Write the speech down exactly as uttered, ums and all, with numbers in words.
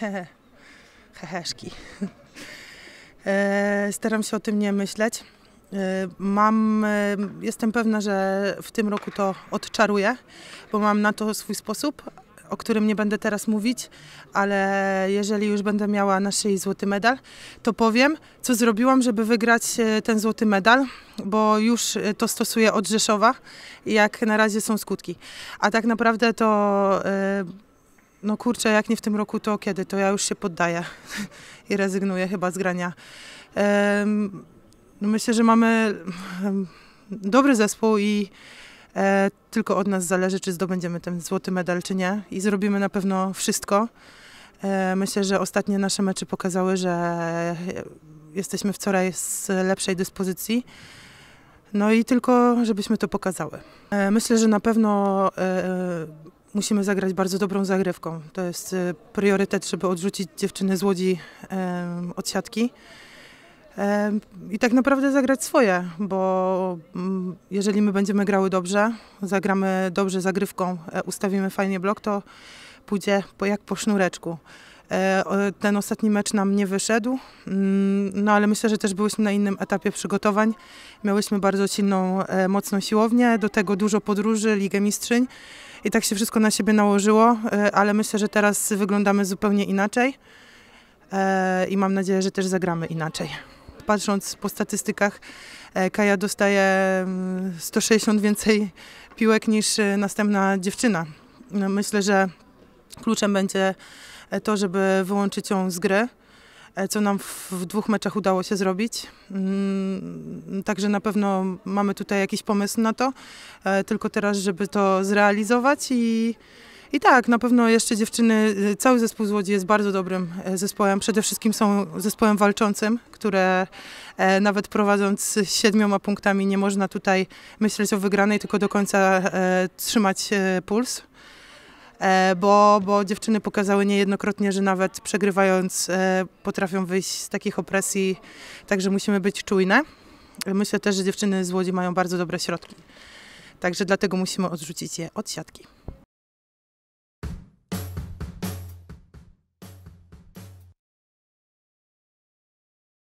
Heheszki. E, Staram się o tym nie myśleć. E, Mam, e, jestem pewna, że w tym roku to odczaruję, bo mam na to swój sposób, o którym nie będę teraz mówić, ale jeżeli już będę miała na szyi złoty medal, to powiem, co zrobiłam, żeby wygrać e, ten złoty medal, bo już e, to stosuję od Rzeszowa i jak na razie są skutki. A tak naprawdę to... e, No kurczę, jak nie w tym roku, to kiedy? To ja już się poddaję i rezygnuję chyba z grania. Em, no myślę, że mamy em, dobry zespół i e, tylko od nas zależy, czy zdobędziemy ten złoty medal, czy nie. I zrobimy na pewno wszystko. E, myślę, że ostatnie nasze mecze pokazały, że jesteśmy w coraz lepszej dyspozycji. No i tylko, żebyśmy to pokazały. E, myślę, że na pewno e, musimy zagrać bardzo dobrą zagrywką. To jest e, priorytet, żeby odrzucić dziewczyny z Łodzi e, od siatki. E, I tak naprawdę zagrać swoje, bo m, jeżeli my będziemy grały dobrze, zagramy dobrze zagrywką, e, ustawimy fajnie blok, to pójdzie po, jak po sznureczku. E, o, ten ostatni mecz nam nie wyszedł, mm, no ale myślę, że też byliśmy na innym etapie przygotowań. Miałyśmy bardzo silną, e, mocną siłownię, do tego dużo podróży, Ligę Mistrzyń. I tak się wszystko na siebie nałożyło, e, ale myślę, że teraz wyglądamy zupełnie inaczej e, i mam nadzieję, że też zagramy inaczej. Patrząc po statystykach, e, Kaja dostaje mm, sto sześćdziesiąt więcej piłek niż e, następna dziewczyna. No, myślę, że kluczem będzie to, żeby wyłączyć ją z gry, e, co nam w, w dwóch meczach udało się zrobić. Mm, Także na pewno mamy tutaj jakiś pomysł na to, e, tylko teraz, żeby to zrealizować i, i tak, na pewno jeszcze dziewczyny, e, cały zespół z Łodzi jest bardzo dobrym e, zespołem, przede wszystkim są zespołem walczącym, które e, nawet prowadząc z siedmioma punktami nie można tutaj myśleć o wygranej, tylko do końca e, trzymać e, puls. E, Bo, bo dziewczyny pokazały niejednokrotnie, że nawet przegrywając e, potrafią wyjść z takich opresji, także musimy być czujne. Myślę też, że dziewczyny z Łodzi mają bardzo dobre środki, także dlatego musimy odrzucić je od siatki.